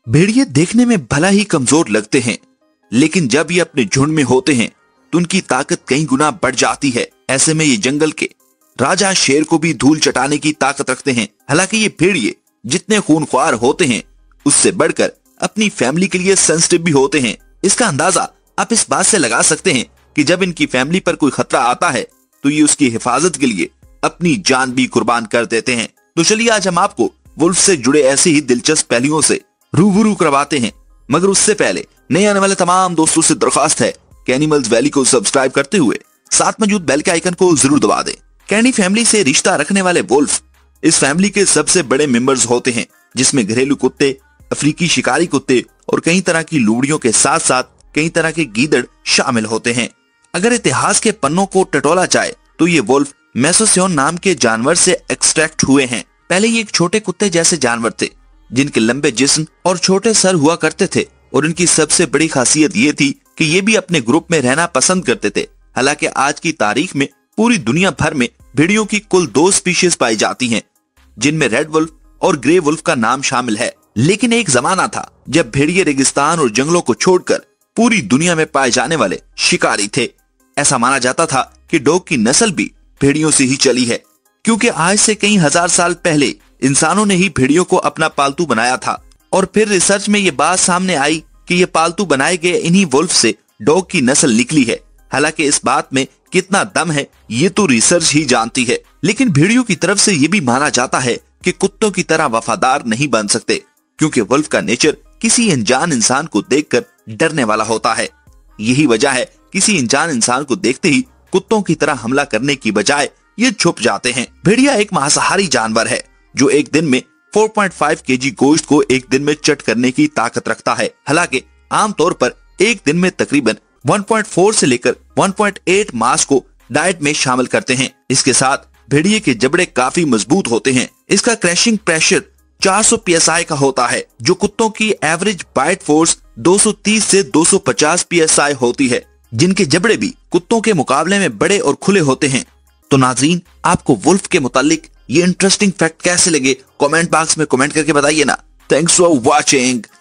भेड़िए देखने में भला ही कमजोर लगते हैं, लेकिन जब ये अपने झुंड में होते हैं तो उनकी ताकत कई गुना बढ़ जाती है। ऐसे में ये जंगल के राजा शेर को भी धूल चटाने की ताकत रखते हैं। हालांकि ये भेड़िए जितने खूनख्वार होते हैं उससे बढ़कर अपनी फैमिली के लिए सेंसिटिव भी होते हैं। इसका अंदाजा आप इस बात से लगा सकते हैं कि जब इनकी फैमिली पर कोई खतरा आता है तो ये उसकी हिफाजत के लिए अपनी जान भी कुर्बान कर देते हैं। तो चलिए आज हम आपको वुल्फ से जुड़े ऐसे ही दिलचस्प पहलुओं से रूबरू करवाते हैं, मगर उससे पहले नए आने वाले तमाम दोस्तों से दरख्वास्त है कि एनिमल्स वैली को सब्सक्राइब करते हुए साथ मौजूद बेल के आइकन को जरूर दबा दें। कैनी फैमिली से रिश्ता रखने वाले वुल्फ इस फैमिली के सबसे बड़े मेंबर्स होते हैं, जिसमें घरेलू कुत्ते, अफ्रीकी शिकारी कुत्ते और कई तरह की लूड़ियों के साथ साथ कई तरह के गीदड़ शामिल होते हैं। अगर इतिहास के पन्नों को टटोला जाए तो ये वुल्फ मेसोसियोन नाम के जानवर से एक्सट्रैक्ट हुए हैं। पहले ये एक छोटे कुत्ते जैसे जानवर थे जिनके लंबे जिस्म और छोटे सर हुआ करते थे, और इनकी सबसे बड़ी खासियत ये थी कि ये भी अपने ग्रुप में रहना पसंद करते थे। हालांकि आज की तारीख में पूरी दुनिया भर में भेड़ियों की कुल 2 स्पीशीज पाई जाती हैं, जिनमें रेड वुल्फ और ग्रे वुल्फ का नाम शामिल है। लेकिन एक जमाना था जब भेड़िए रेगिस्तान और जंगलों को छोड़कर पूरी दुनिया में पाए जाने वाले शिकारी थे। ऐसा माना जाता था कि डॉग की नस्ल भी भेड़ियों से ही चली है, क्योंकि आज से कई हजार साल पहले इंसानों ने ही भेड़ियों को अपना पालतू बनाया था। और फिर रिसर्च में ये बात सामने आई कि ये पालतू बनाए गए इन्हीं वुल्फ से डॉग की नस्ल निकली है। हालांकि इस बात में कितना दम है ये तो रिसर्च ही जानती है, लेकिन भेड़ियों की तरफ से ये भी माना जाता है कि कुत्तों की तरह वफादार नहीं बन सकते, क्योंकि वुल्फ का नेचर किसी अनजान इंसान को देखकर डरने वाला होता है। यही वजह है किसी अनजान इंसान को देखते ही कुत्तों की तरह हमला करने की बजाय ये छुप जाते हैं। भेड़िया एक मांसाहारी जानवर है जो एक दिन में 4.5 केजी गोश्त को एक दिन में चट करने की ताकत रखता है। हालांकि आमतौर पर एक दिन में तकरीबन 1.4 से लेकर 1.8 मांस को डाइट में शामिल करते हैं। इसके साथ भेड़िए के जबड़े काफी मजबूत होते हैं। इसका क्रैशिंग प्रेशर 400 psi का होता है, जो कुत्तों की एवरेज बाइट फोर्स 230 से 250 psi होती है, जिनके जबड़े भी कुत्तों के मुकाबले में बड़े और खुले होते हैं। तो नाज़रीन, आपको वुल्फ के मुतालिक ये इंटरेस्टिंग फैक्ट कैसे लगे कमेंट बॉक्स में कमेंट करके बताइए ना। Thanks for watching.